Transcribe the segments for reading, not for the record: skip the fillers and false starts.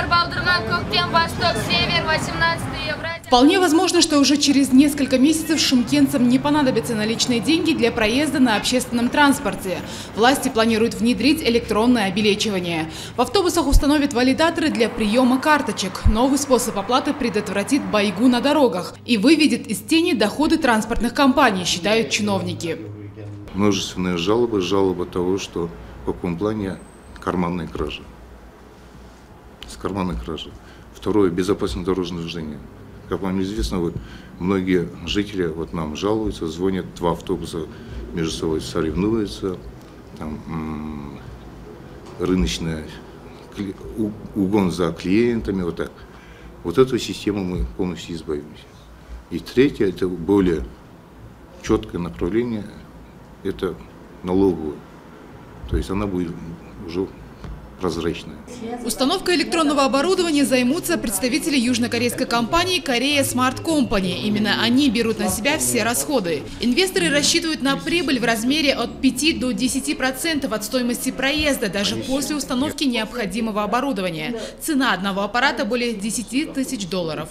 Восток, Север, 18 Евразия. Вполне возможно, что уже через несколько месяцев шымкентцам не понадобятся наличные деньги для проезда на общественном транспорте. Власти планируют внедрить электронное обелечивание. В автобусах установят валидаторы для приема карточек. Новый способ оплаты предотвратит байгу на дорогах и выведет из тени доходы транспортных компаний, считают чиновники. Множественные жалобы того, что в каком плане карманные кражи. С карманной кражи. Второе – безопасное дорожное движение. Как вам известно, вот многие жители нам жалуются, звонят, два автобуса между собой соревнуются, там, рыночный угон за клиентами, вот так. Вот эту систему мы полностью избавимся. И третье – это более четкое направление, это налоговое. То есть она будет уже прозрачная. Установкой электронного оборудования займутся представители южнокорейской компании Korea Smart Company. Именно они берут на себя все расходы. Инвесторы рассчитывают на прибыль в размере от 5 до 10% от стоимости проезда, даже после установки необходимого оборудования. Цена одного аппарата более $10 тысяч.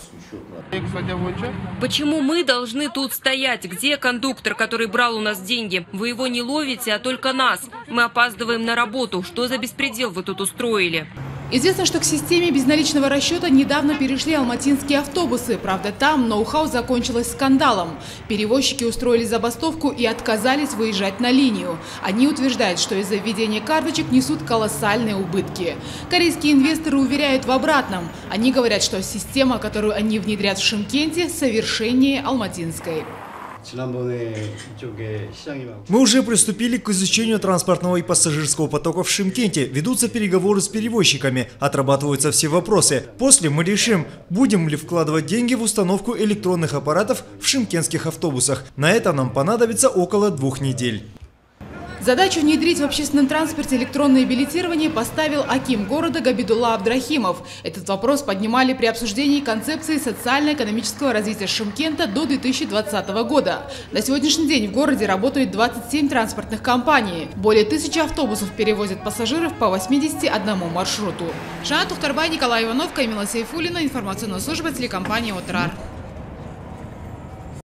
Почему мы должны тут стоять? Где кондуктор, который брал у нас деньги? Вы его не ловите, а только нас. Мы опаздываем на работу. Что за беспредел вы тут устроили? Известно, что к системе безналичного расчета недавно перешли алматинские автобусы. Правда, там ноу-хау закончилось скандалом. Перевозчики устроили забастовку и отказались выезжать на линию. Они утверждают, что из-за введения карточек несут колоссальные убытки. Корейские инвесторы уверяют в обратном. Они говорят, что система, которую они внедрят в Шымкенте, совершеннее алматинской. Мы уже приступили к изучению транспортного и пассажирского потока в Шымкенте. Ведутся переговоры с перевозчиками, отрабатываются все вопросы. После мы решим, будем ли вкладывать деньги в установку электронных аппаратов в шымкентских автобусах. На это нам понадобится около 2 недель. Задачу внедрить в общественном транспорте электронное билетирование поставил аким города Габидулла Абдрахимов. Этот вопрос поднимали при обсуждении концепции социально-экономического развития Шымкента до 2020 года. На сегодняшний день в городе работают 27 транспортных компаний. Более 1000 автобусов перевозят пассажиров по 81 маршруту. Жанна Тухтарбай, Николай Иванов, Камила Сейфуллина. Информационная служба телекомпании «Отрар».